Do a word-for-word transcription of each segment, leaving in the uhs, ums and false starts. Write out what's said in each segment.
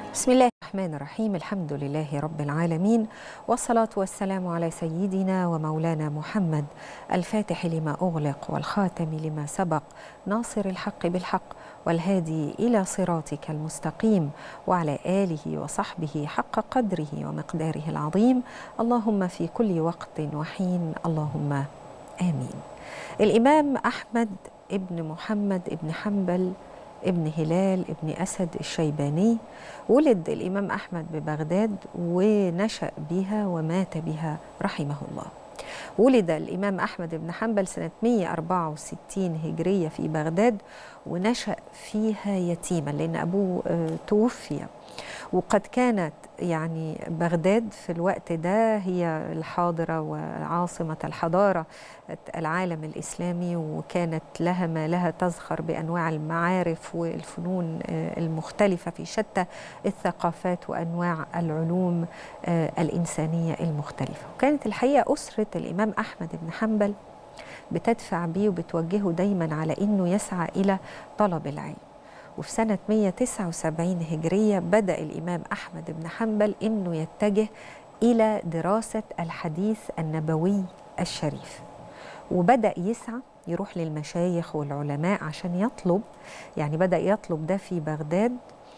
بسم الله الرحمن الرحيم. الحمد لله رب العالمين، والصلاة والسلام على سيدنا ومولانا محمد الفاتح لما أغلق والخاتم لما سبق، ناصر الحق بالحق والهادي إلى صراطك المستقيم، وعلى آله وصحبه حق قدره ومقداره العظيم. اللهم في كل وقت وحين اللهم آمين. الإمام أحمد ابن محمد ابن حنبل ابن هلال ابن أسد الشيباني، ولد الإمام أحمد ببغداد ونشأ بها ومات بها رحمه الله. ولد الإمام أحمد بن حنبل سنة مئة وأربعة وستين هجرية في بغداد، ونشأ فيها يتيما لأن أبوه توفي. وقد كانت يعني بغداد في الوقت ده هي الحاضرة وعاصمة الحضارة العالم الإسلامي، وكانت لها ما لها تزخر بأنواع المعارف والفنون المختلفة في شتى الثقافات وأنواع العلوم الإنسانية المختلفة. وكانت الحقيقة أسرة الإمام أحمد بن حنبل بتدفع بيه وبتوجهه دايما على أنه يسعى إلى طلب العلم. وفي سنة مئة وتسعة وسبعين هجرية بدأ الإمام أحمد بن حنبل أنه يتجه إلى دراسة الحديث النبوي الشريف، وبدأ يسعى يروح للمشايخ والعلماء عشان يطلب، يعني بدأ يطلب ده في بغداد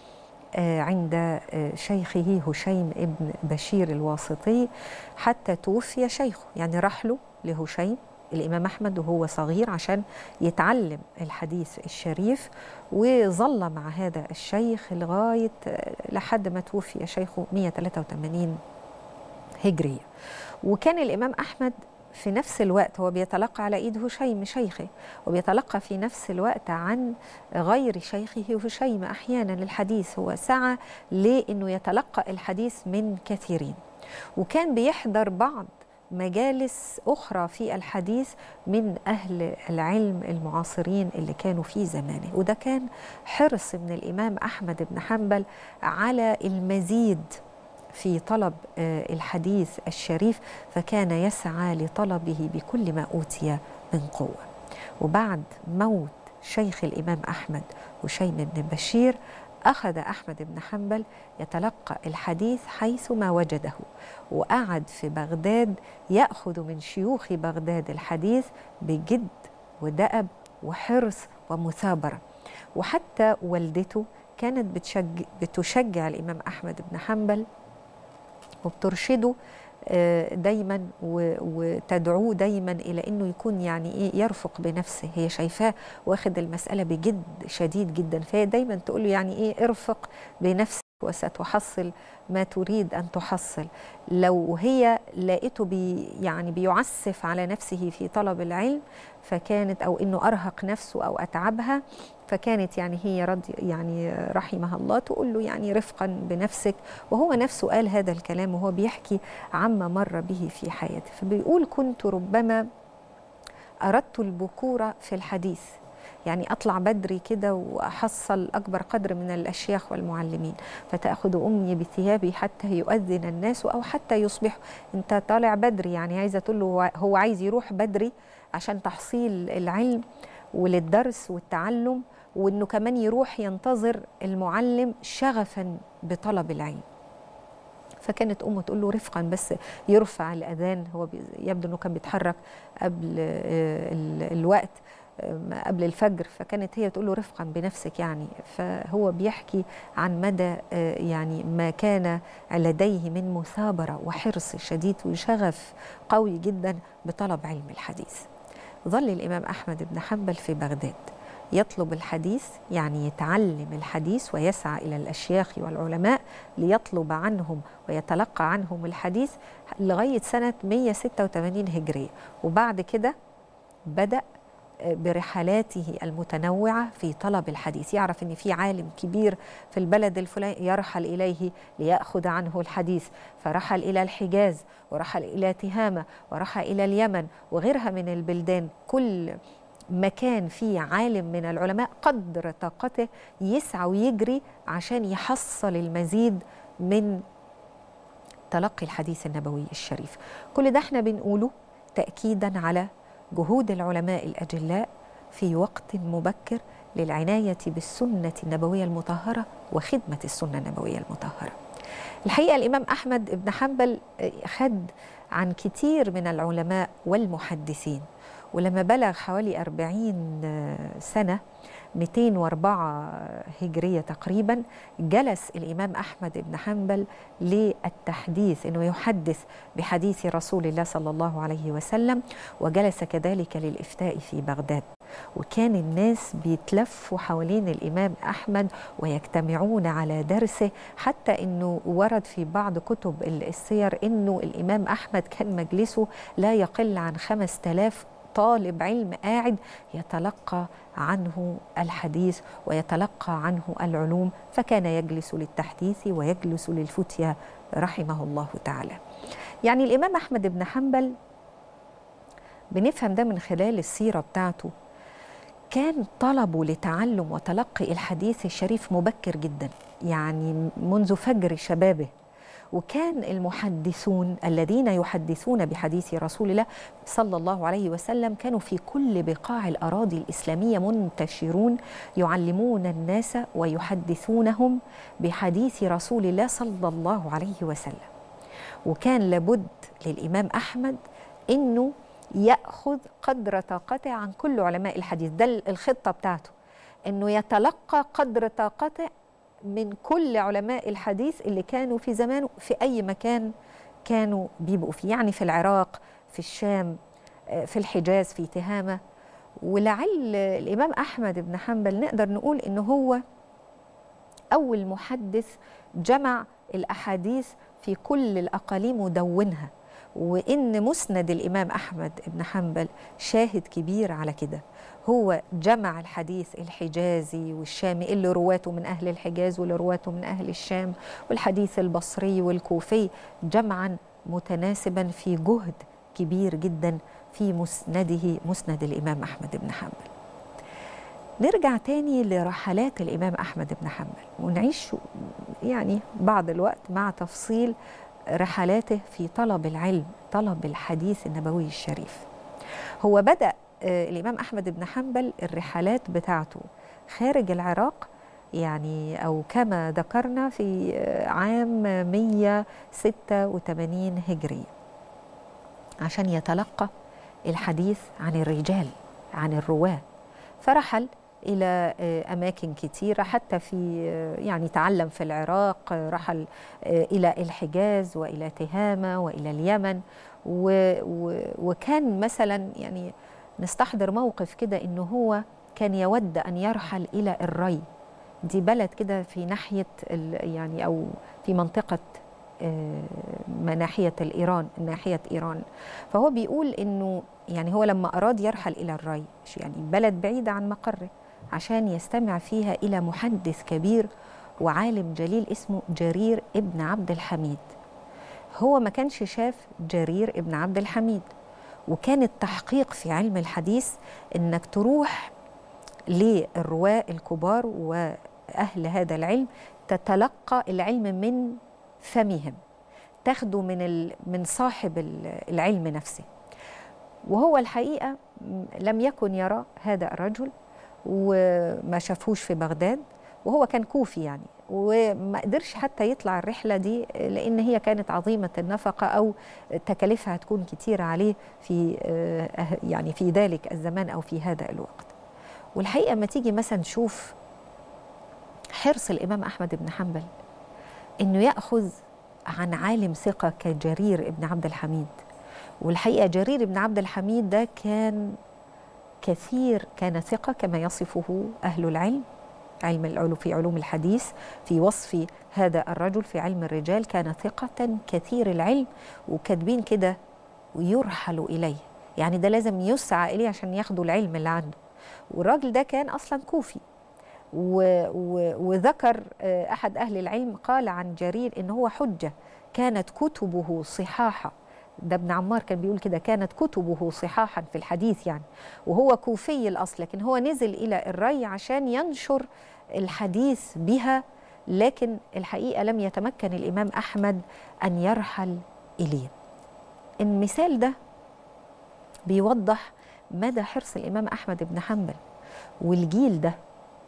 عند شيخه هشيم ابن بشير الواسطي حتى توفي شيخه. يعني راح له لهشيم الإمام أحمد وهو صغير عشان يتعلم الحديث الشريف، وظل مع هذا الشيخ لغاية لحد ما توفي شيخه مئة وثلاثة وثمانين هجرية. وكان الإمام أحمد في نفس الوقت هو بيتلقى على إيد هشيم شيخه، وبيتلقى في نفس الوقت عن غير شيخه هشيم أحيانا الحديث. هو سعى لأنه يتلقى الحديث من كثيرين، وكان بيحضر بعض مجالس أخرى في الحديث من أهل العلم المعاصرين اللي كانوا في زمانه. وده كان حرص من الإمام أحمد بن حنبل على المزيد في طلب الحديث الشريف، فكان يسعى لطلبه بكل ما أوتي من قوة. وبعد موت شيخ الإمام أحمد هشيم بن بشير أخذ أحمد بن حنبل يتلقى الحديث حيثما وجده، وقعد في بغداد يأخذ من شيوخ بغداد الحديث بجد ودأب وحرص ومثابرة. وحتى والدته كانت بتشجع, بتشجع الإمام أحمد بن حنبل وبترشده دايما وتدعوه دايما إلى أنه يكون يعني إيه يرفق بنفسه. هي شايفاه واخد المسألة بجد شديد جدا، فهي دايما تقول له يعني إيه ارفق بنفسك وستحصل ما تريد أن تحصل. لو هي لقيته بي يعني بيعسف على نفسه في طلب العلم فكانت، أو أنه أرهق نفسه أو أتعبها، فكانت يعني هي رضي يعني رحمها الله تقول له يعني رفقا بنفسك. وهو نفسه قال هذا الكلام وهو بيحكي عما مر به في حياته. فبيقول كنت ربما أردت البكور في الحديث، يعني أطلع بدري كده وأحصل أكبر قدر من الأشياخ والمعلمين، فتأخذ أمي بثيابي حتى يؤذن الناس أو حتى يصبح. أنت طالع بدري، يعني عايزة تقول له هو عايز يروح بدري عشان تحصيل العلم وللدرس والتعلم، وأنه كمان يروح ينتظر المعلم شغفا بطلب العلم. فكانت أمه تقول له رفقا بس يرفع الأذان. هو يبدو أنه كان بيتحرك قبل الوقت قبل الفجر، فكانت هي تقول له رفقا بنفسك يعني. فهو بيحكي عن مدى يعني ما كان لديه من مثابرة وحرص شديد وشغف قوي جدا بطلب علم الحديث. ظل الإمام أحمد بن حنبل في بغداد يطلب الحديث، يعني يتعلم الحديث ويسعى إلى الأشياخ والعلماء ليطلب عنهم ويتلقى عنهم الحديث لغاية سنة مئة وستة وثمانين هجرية. وبعد كده بدأ برحلاته المتنوعة في طلب الحديث. يعرف أن في عالم كبير في البلد الفلاني يرحل إليه ليأخذ عنه الحديث، فرحل إلى الحجاز ورحل إلى تهامة ورحل إلى اليمن وغيرها من البلدان. كل مكان فيه عالم من العلماء قدر طاقته يسعى ويجري عشان يحصل المزيد من تلقي الحديث النبوي الشريف. كل ده احنا بنقوله تأكيدا على جهود العلماء الأجلاء في وقت مبكر للعناية بالسنة النبوية المطهرة وخدمة السنة النبوية المطهرة. الحقيقة الإمام أحمد بن حنبل خد عن كتير من العلماء والمحدثين، ولما بلغ حوالي أربعين سنة مئتين وأربعة هجرية تقريبا، جلس الإمام أحمد بن حنبل للتحديث، أنه يحدث بحديث رسول الله صلى الله عليه وسلم، وجلس كذلك للإفتاء في بغداد. وكان الناس بيتلفوا حوالين الإمام أحمد ويجتمعون على درسه، حتى أنه ورد في بعض كتب السير أنه الإمام أحمد كان مجلسه لا يقل عن خمس تلاف طالب علم قاعد يتلقى عنه الحديث ويتلقى عنه العلوم، فكان يجلس للتحديث ويجلس للفتيا رحمه الله تعالى. يعني الإمام أحمد بن حنبل بنفهم ده من خلال السيرة بتاعته، كان طلبه لتعلم وتلقي الحديث الشريف مبكر جدا، يعني منذ فجر شبابه. وكان المحدثون الذين يحدثون بحديث رسول الله صلى الله عليه وسلم كانوا في كل بقاع الأراضي الإسلامية منتشرون، يعلمون الناس ويحدثونهم بحديث رسول الله صلى الله عليه وسلم. وكان لابد للإمام أحمد أنه يأخذ قدر طاقته عن كل علماء الحديث، ده الخطة بتاعته، أنه يتلقى قدر طاقته من كل علماء الحديث اللي كانوا في زمانه في أي مكان كانوا بيبقوا فيه، يعني في العراق، في الشام، في الحجاز، في تهامة. ولعل الإمام أحمد بن حنبل نقدر نقول إنه هو أول محدث جمع الأحاديث في كل الأقاليم ودونها، وإن مسند الإمام أحمد بن حنبل شاهد كبير على كده. هو جمع الحديث الحجازي والشامي اللي رواته من أهل الحجاز واللي رواته من أهل الشام، والحديث البصري والكوفي جمعا متناسبا في جهد كبير جدا في مسنده، مسند الإمام أحمد بن حنبل. نرجع تاني لرحلات الإمام أحمد بن حنبل ونعيش يعني بعض الوقت مع تفصيل رحلاته في طلب العلم، طلب الحديث النبوي الشريف. هو بدأ الإمام أحمد بن حنبل الرحلات بتاعته خارج العراق، يعني أو كما ذكرنا في عام مئة وستة وثمانين هجرية، عشان يتلقى الحديث عن الرجال، عن الرواة. فرحل إلى أماكن كتيرة، حتى في يعني تعلم في العراق، رحل إلى الحجاز وإلى تهامة وإلى اليمن. وكان مثلا يعني نستحضر موقف كده إنه هو كان يود أن يرحل إلى الري، دي بلد كده في ناحية يعني أو في منطقة ما ناحية الإيران، ناحية إيران. فهو بيقول إنه يعني هو لما أراد يرحل إلى الري، يعني بلد بعيدة عن مقره، عشان يستمع فيها إلى محدث كبير وعالم جليل اسمه جرير ابن عبد الحميد. هو ما كانش شاف جرير ابن عبد الحميد، وكان التحقيق في علم الحديث إنك تروح للرواة الكبار وأهل هذا العلم، تتلقى العلم من فمهم، تاخده من من صاحب العلم نفسه. وهو الحقيقة لم يكن يرى هذا الرجل وما شافوش في بغداد، وهو كان كوفي يعني، وما قدرش حتى يطلع الرحلة دي لأن هي كانت عظيمة النفقة أو تكاليفها هتكون كتير عليه في يعني في ذلك الزمان أو في هذا الوقت. والحقيقة ما تيجي مثلا نشوف حرص الإمام أحمد بن حنبل إنه يأخذ عن عالم ثقة كجرير ابن عبد الحميد. والحقيقة جرير ابن عبد الحميد ده كان كثير، كان ثقة كما يصفه أهل العلم، علم العلوم في علوم الحديث، في وصف هذا الرجل في علم الرجال، كان ثقة كثير العلم، وكاتبين كده ويرحل إليه، يعني ده لازم يسعى إليه عشان ياخدوا العلم اللي عنده. والراجل ده كان أصلا كوفي، و و وذكر أحد أهل العلم قال عن جرير إن هو حجة، كانت كتبه صحاحة. ده ابن عمار كان بيقول كده، كانت كتبه صحاحا في الحديث يعني، وهو كوفي الأصل، لكن هو نزل إلى الري عشان ينشر الحديث بها، لكن الحقيقة لم يتمكن الإمام أحمد أن يرحل إليه. المثال ده بيوضح مدى حرص الإمام أحمد بن حنبل والجيل ده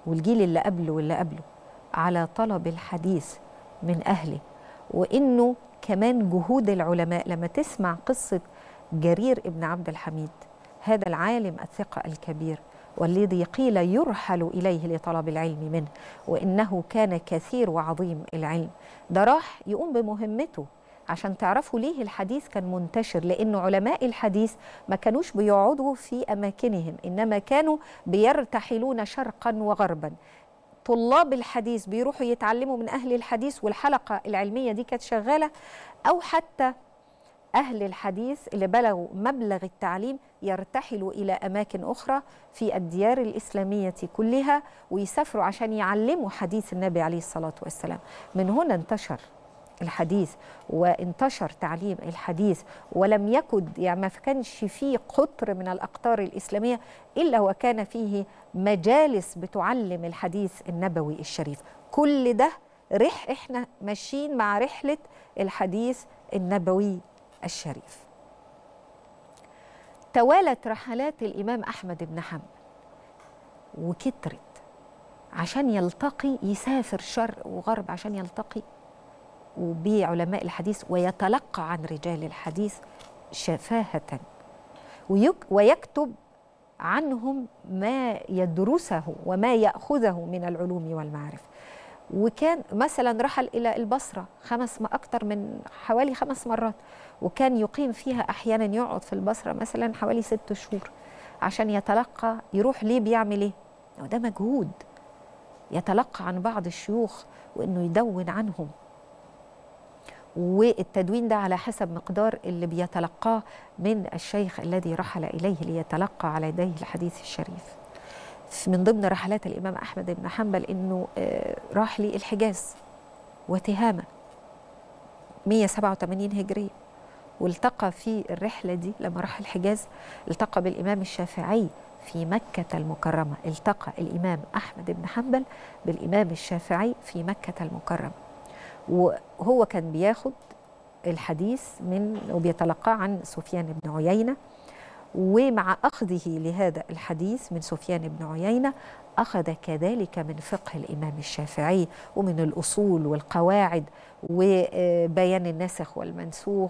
والجيل اللي قبله واللي قبله على طلب الحديث من أهله، وإنه كمان جهود العلماء. لما تسمع قصة جرير ابن عبد الحميد، هذا العالم الثقة الكبير والذي قيل يرحل إليه لطلب العلم منه، وإنه كان كثير وعظيم العلم، ده راح يقوم بمهمته. عشان تعرفوا ليه الحديث كان منتشر، لأنه علماء الحديث ما كانوش بيقعدوا في أماكنهم، إنما كانوا بيرتحلون شرقا وغربا. طلاب الحديث بيروحوا يتعلموا من أهل الحديث، والحلقة العلمية دي كانت شغالة، أو حتى أهل الحديث اللي بلغوا مبلغ التعليم يرتحلوا إلى أماكن أخرى في الديار الإسلامية كلها، ويسافروا عشان يعلموا حديث النبي عليه الصلاة والسلام. من هنا انتشر الحديث وانتشر تعليم الحديث، ولم يكد يعني ما كانش فيه قطر من الأقطار الإسلامية إلا وكان فيه مجالس بتعلم الحديث النبوي الشريف. كل ده رح احنا ماشيين مع رحلة الحديث النبوي الشريف. توالت رحلات الإمام أحمد بن حنبل وكترت عشان يلتقي، يسافر شرق وغرب عشان يلتقي وبعلماء الحديث ويتلقى عن رجال الحديث شفاهة، ويكتب عنهم ما يدرسه وما يأخذه من العلوم والمعارف. وكان مثلا رحل إلى البصرة خمس ما أكثر من حوالي خمس مرات، وكان يقيم فيها أحيانا، يقعد في البصرة مثلا حوالي ست شهور عشان يتلقى. يروح ليه؟ بيعمل إيه؟ وده مجهود، يتلقى عن بعض الشيوخ وإنه يدون عنهم، والتدوين ده على حسب مقدار اللي بيتلقاه من الشيخ الذي رحل إليه ليتلقى على يديه الحديث الشريف. من ضمن رحلات الإمام أحمد بن حنبل إنه راح للحجاز وتهامة مئة وسبعة وثمانين هجرية، والتقى في الرحلة دي لما راح الحجاز التقى بالإمام الشافعي في مكة المكرمة. التقى الإمام أحمد بن حنبل بالإمام الشافعي في مكة المكرمة، وهو كان بياخد الحديث من وبيتلقاه عن سفيان بن عيينة، ومع أخذه لهذا الحديث من سفيان بن عيينة أخذ كذلك من فقه الإمام الشافعي ومن الأصول والقواعد وبيان الناسخ والمنسوخ،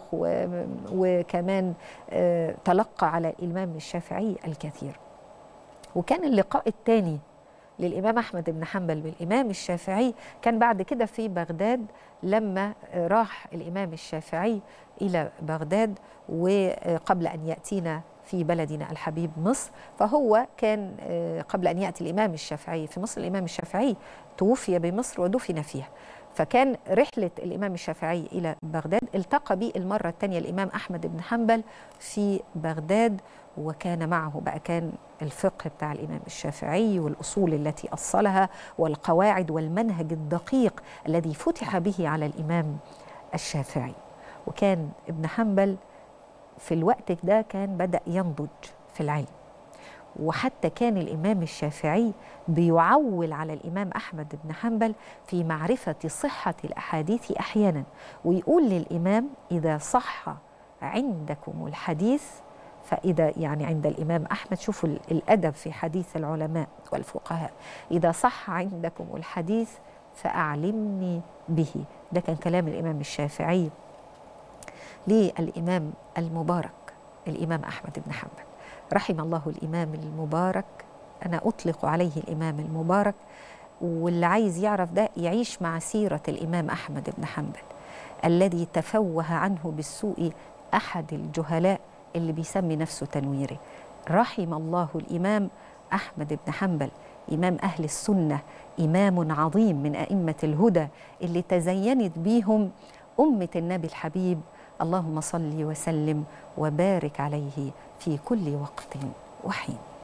وكمان تلقى على الإمام الشافعي الكثير. وكان اللقاء الثاني للإمام أحمد بن حنبل بالإمام الشافعي كان بعد كده في بغداد، لما راح الإمام الشافعي إلى بغداد وقبل أن يأتينا في بلدنا الحبيب مصر. فهو كان قبل أن يأتي الإمام الشافعي في مصر، الإمام الشافعي توفي بمصر ودفن فيها، فكان رحلة الإمام الشافعي إلى بغداد التقى به المرة الثانية الإمام أحمد بن حنبل في بغداد، وكان معه بقى كان الفقه بتاع الإمام الشافعي والأصول التي أصلها والقواعد والمنهج الدقيق الذي فتح به على الإمام الشافعي. وكان ابن حنبل في الوقت ده كان بدأ ينضج في العلم، وحتى كان الإمام الشافعي بيعول على الإمام أحمد بن حنبل في معرفة صحة الأحاديث أحيانا، ويقول للإمام إذا صح عندكم الحديث، فإذا يعني عند الإمام أحمد، شوفوا الأدب في حديث العلماء والفقهاء، إذا صح عندكم الحديث فأعلمني به. ده كان كلام الإمام الشافعي للإمام المبارك الإمام أحمد بن حنبل. رحم الله الإمام المبارك، أنا أطلق عليه الإمام المبارك، واللي عايز يعرف ده يعيش مع سيرة الإمام أحمد بن حنبل الذي تفوه عنه بالسوء أحد الجهلاء اللي بيسمي نفسه تنويري. رحم الله الإمام أحمد بن حنبل، إمام أهل السنة، إمام عظيم من أئمة الهدى اللي تزينت بيهم أمة النبي الحبيب. اللهم صل وسلم وبارك عليه في كل وقت وحين.